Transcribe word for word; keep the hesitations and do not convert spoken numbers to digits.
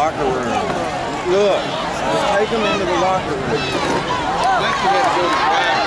locker room. Look, just take them into the locker room.